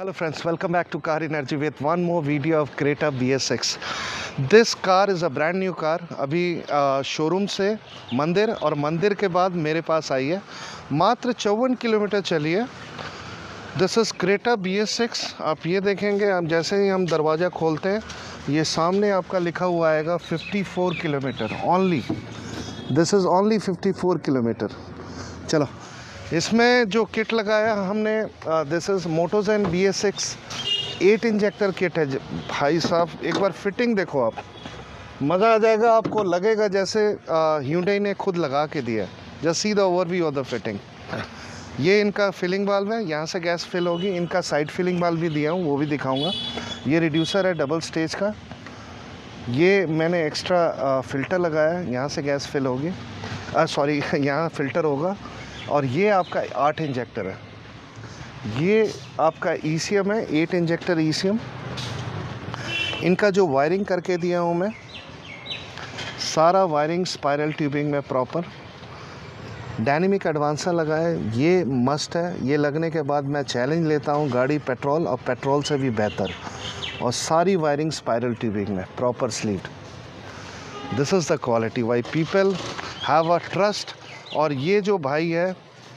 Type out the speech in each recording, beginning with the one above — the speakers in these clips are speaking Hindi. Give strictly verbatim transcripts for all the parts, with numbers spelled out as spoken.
Hello friends, welcome back to Car Energy with one more video of Creta B S X. This car is a brand new car. अभी शोरूम से मंदिर और मंदिर के बाद मेरे पास आई है। मात्र चौवन किलोमीटर चली है। This is Creta B S six. आप ये देखेंगे, आप जैसे ही हम दरवाज़ा खोलते हैं ये सामने आपका लिखा हुआ आएगा चौवन kilometre only. This is only चौवन किलोमीटर। चलो, इसमें जो किट लगाया हमने, this is Motozen B S six eight injector kit है। भाई साहब, एक बार फिटिंग देखो, आप मज़ा आ जाएगा। आपको लगेगा जैसे ह्यूंडई ने खुद लगा के दिया। Just see the overview of the fitting. ये इनका फिलिंग वाल्व है, यहाँ से गैस फिल होगी। इनका साइड फिलिंग वाल्व भी दिया हूँ, वो भी दिखाऊंगा। ये रिड्यूसर है डबल स्टेज का। ये मैंने एक्स्ट्रा फ़िल्टर लगाया है, यहाँ से गैस फिल होगी, सॉरी यहाँ फ़िल्टर होगा। और ये आपका आठ इंजेक्टर है। ये आपका ई सी एम है, eight injector E C M. इनका जो वायरिंग करके दिया हूँ मैं, सारा वायरिंग स्पाइरल ट्यूबिंग में प्रॉपर। डायनेमिक एडवांसर लगा है, ये मस्ट है। ये लगने के बाद मैं चैलेंज लेता हूँ, गाड़ी पेट्रोल और पेट्रोल से भी बेहतर। और सारी वायरिंग स्पाइरल ट्यूबिंग में proper sleeved. This is the quality why people have a trust. और ये जो भाई है,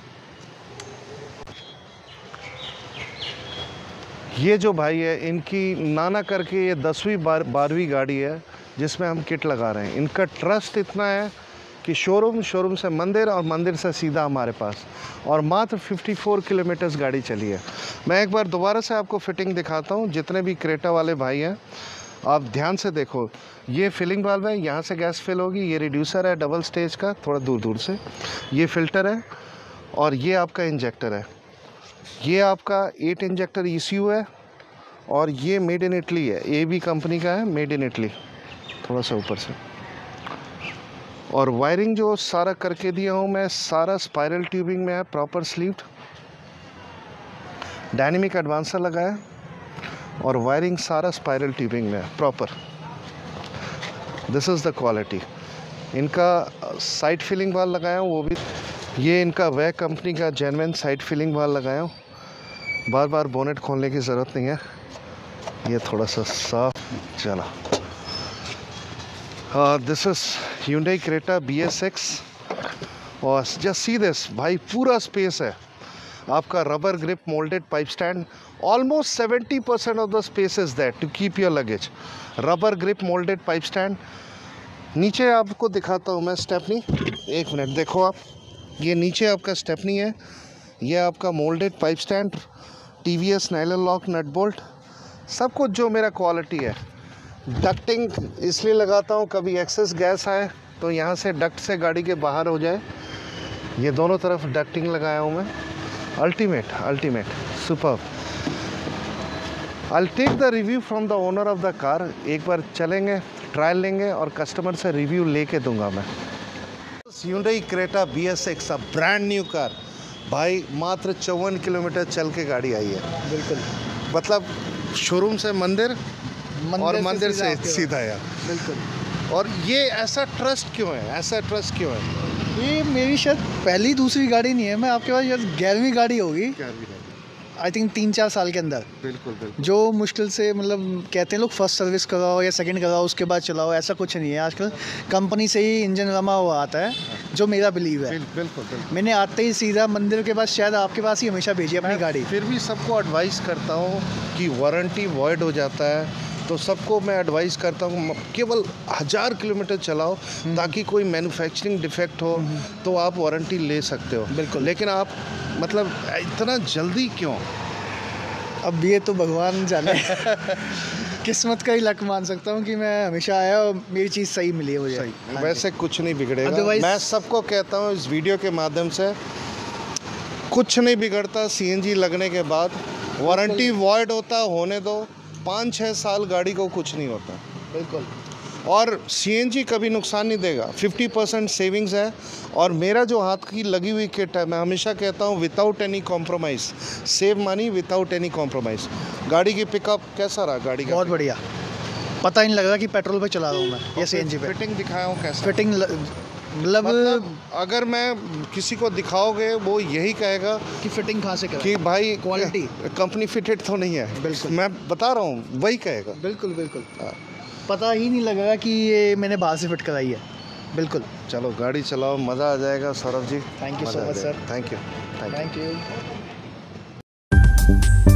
ये जो भाई है इनकी नाना करके ये दसवीं बार बारहवीं गाड़ी है जिसमें हम किट लगा रहे हैं। इनका ट्रस्ट इतना है कि शोरूम शोरूम से मंदिर और मंदिर से सीधा हमारे पास। और मात्र चौवन किलोमीटर्स गाड़ी चली है। मैं एक बार दोबारा से आपको फिटिंग दिखाता हूँ। जितने भी क्रेटा वाले भाई हैं, आप ध्यान से देखो। ये फिलिंग वाल्व है, यहाँ से गैस फिल होगी। ये रिड्यूसर है डबल स्टेज का, थोड़ा दूर दूर से। ये फ़िल्टर है और ये आपका इंजेक्टर है। ये आपका eight injector E C U है और ये मेड इन इटली है। ए बी कंपनी का है, मेड इन इटली। थोड़ा सा ऊपर से। और वायरिंग जो सारा करके दिया हूँ मैं, सारा स्पाइरल ट्यूबिंग में है, प्रॉपर स्लीव्ड। डायनेमिक एडवांसर लगा है और वायरिंग सारा स्पाइरल ट्यूबिंग में है proper. This is the quality. इनका साइड फिलिंग वाल लगाया हूँ, वो भी ये इनका वह कंपनी का जेन्युइन साइड फिलिंग वाल लगाया हूँ। बार बार बोनेट खोलने की ज़रूरत नहीं है। ये थोड़ा सा साफ चला। This is Hyundai Creta B S six. और जस्ट सी दिस भाई, पूरा स्पेस है। आपका rubber grip moulded pipe stand, almost seventy percent of the space is that to keep your luggage. Rubber grip moulded pipe stand. नीचे आपको दिखाता हूँ मैं स्टेपनी, एक मिनट देखो आप। ये नीचे आपका स्टेपनी है, ये आपका moulded pipe stand, T V S nylon lock nut bolt, सब कुछ जो मेरा क्वालिटी है। डक्टिंग इसलिए लगाता हूँ, कभी एक्सेस गैस आए तो यहाँ से डक्ट से गाड़ी के बाहर हो जाए। ये दोनों तरफ डक्टिंग लगाया हूँ मैं। Ultimate ultimate superb. I'll take the review from the owner of the car। एक बार चलेंगे, ट्रायल लेंगे और कस्टमर से रिव्यू लेके दूंगा मैं। Hyundai Creta B S six, a brand new car. भाई मात्र चौवन किलोमीटर चल के गाड़ी आई है। बिल्कुल, मतलब शोरूम से मंदिर, मंदिर और मंदिर से, से सीधा यार। बिल्कुल। और ये ऐसा ट्रस्ट क्यों है, ऐसा ट्रस्ट क्यों है? ये मेरी शायद पहली दूसरी गाड़ी नहीं है, मैं आपके पास यार ग्यारहवीं गाड़ी होगी आई थिंक तीन चार साल के अंदर। बिल्कुल बिल्कुल। जो मुश्किल से, मतलब कहते हैं लोग फर्स्ट सर्विस कराओ या सेकंड कराओ उसके बाद चलाओ, ऐसा कुछ नहीं है। आजकल कंपनी से ही इंजन रमा हुआ आता है, जो मेरा बिलीव है। बिल्कुल बिल्कुल। मैंने आते ही सीधा मंदिर के पास, शायद आपके पास ही हमेशा भेजी अपनी गाड़ी। फिर भी सबको एडवाइस करता हूँ कि वारंटी वॉइड हो जाता है, तो सबको मैं एडवाइस करता हूँ केवल हज़ार किलोमीटर चलाओ, ताकि कोई मैन्युफैक्चरिंग डिफेक्ट हो तो आप वारंटी ले सकते हो। बिल्कुल। लेकिन आप मतलब इतना जल्दी क्यों? अब ये तो भगवान जाने किस्मत का ही लक मान सकता हूँ कि मैं हमेशा आया और मेरी चीज़ सही मिली है मुझे। सही। वैसे कुछ नहीं बिगड़ेगा। मैं सबको कहता हूँ इस वीडियो के माध्यम से, कुछ नहीं बिगड़ता सी एन जी लगने के बाद। वारंटी वॉइड होता होने दो, पाँच छः साल गाड़ी को कुछ नहीं होता। बिल्कुल। और सी एन जी कभी नुकसान नहीं देगा। फिफ्टी परसेंट सेविंग्स है। और मेरा जो हाथ की लगी हुई किट है, मैं हमेशा कहता हूँ without any compromise. Save money without any compromise. गाड़ी की पिकअप कैसा रहा? गाड़ी का बहुत बढ़िया, पता ही नहीं लग रहा कि पेट्रोल पे चला रहा हूँ मैं या सी एन जी पे। फिटिंग दिखाया हूँ कैसा? फिटिंग मतलब मतलब अगर मैं किसी को दिखाओगे वो यही कहेगा कि फिटिंग कहाँ से करा कि भाई क्वालिटी कंपनी फिटेड तो नहीं है। बिल्कुल। मैं बता रहा हूँ वही कहेगा। बिल्कुल बिल्कुल पता ही नहीं लगेगा कि ये मैंने बाहर से फिट कराई है। बिल्कुल। चलो गाड़ी चलाओ, मज़ा आ जाएगा Saurabh ji. Thank you so much sir. Thank you thank you.